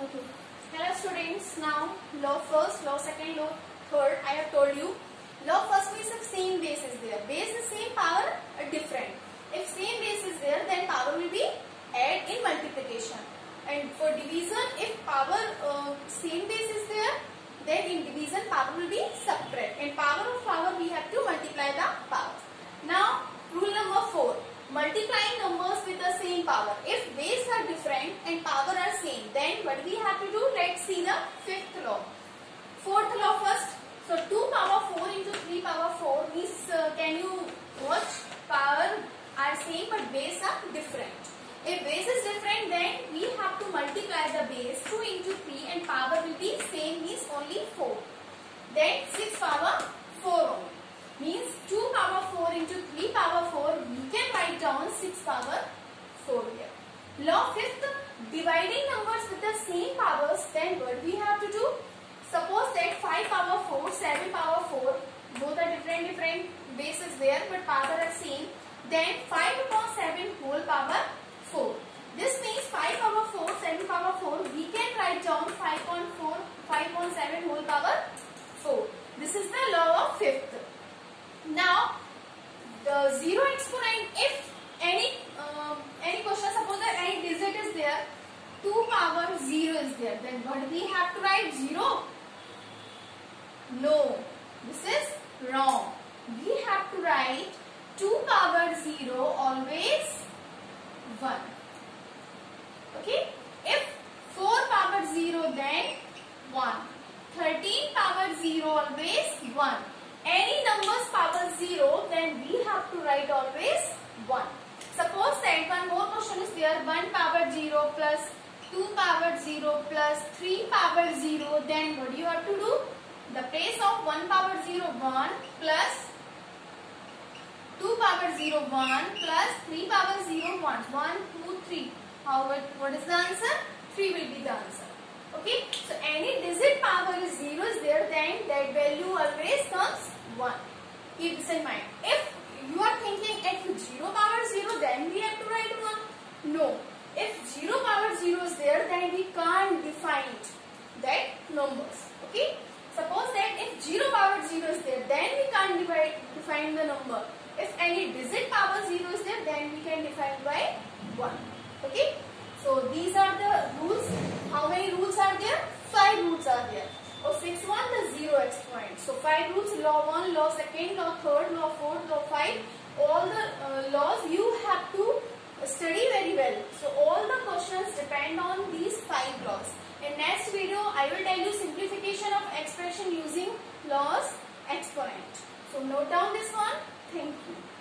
Okay. Hello students. Now law first, law second, law third. I have told you. Law first means if same base is there. Base is same, power different. If same base is there, then power will be add in multiplication. And for division, if power same base is there, then in division power will be subtract. In power of power we have to multiply the power. Now rule number 4. Multiplying numbers with the same power. If base are different and power are same, then what we have to do? Let's see the fifth law. Fourth law first. So 2 power 4 into 3 power 4 means can you watch? Power are same but base are different. If base is different, then we have to multiply the base 2 into 3 and power will be same, means only 4. Then 6 power 4 only. Means 2 power 4 into 3 power 4, we can write down 6 power 4 here. Law 5th, dividing numbers with the same powers, then what we have to do? Suppose that 5 power 4, 7 power 4, both are different bases there but power are same. Then 5 upon 7 whole power 4. This means 5 power 4, 7 power 4, we can write down 5 upon 4, 5 upon 7 whole power 4. This is the law of 5th. Now, the zero exponent, if any question, suppose that any digit is there, 2 power 0 is there, then what we have to write? 0? No, this is wrong. We have to write 2 power 0 always 1. Okay? If 4 power 0, then 1. 13 power 0 always 1. Any numbers power 0, then we have to write always 1. Suppose that one more question is there, 1 power 0 plus 2 power 0 plus 3 power 0, then what do you have to do? The place of 1 power 0, 1 plus 2 power 0, 1 plus 3 power 0, 1. 1, 2, 3. What is the answer? 3 will be the answer. Okay, so any digit power is 0 is there, then that value always comes 1. Keep this in mind. If you are thinking if 0 power 0, then we have to write 1. No. If 0 power 0 is there, then we can't define that numbers. Okay. Suppose that if 0 power 0 is there, then we can't define the number. If any digit power 0 is there, then we can define by 1. Okay. So these are the rules. How many rules are there? 5 rules are there. Or 6 1, the 0 exponent. So 5 rules, law 1, law 2nd, law 3rd, law 4th, law 5. All the laws you have to study very well. So all the questions depend on these 5 laws. In next video, I will tell you simplification of expression using laws exponent. So note down this one. Thank you.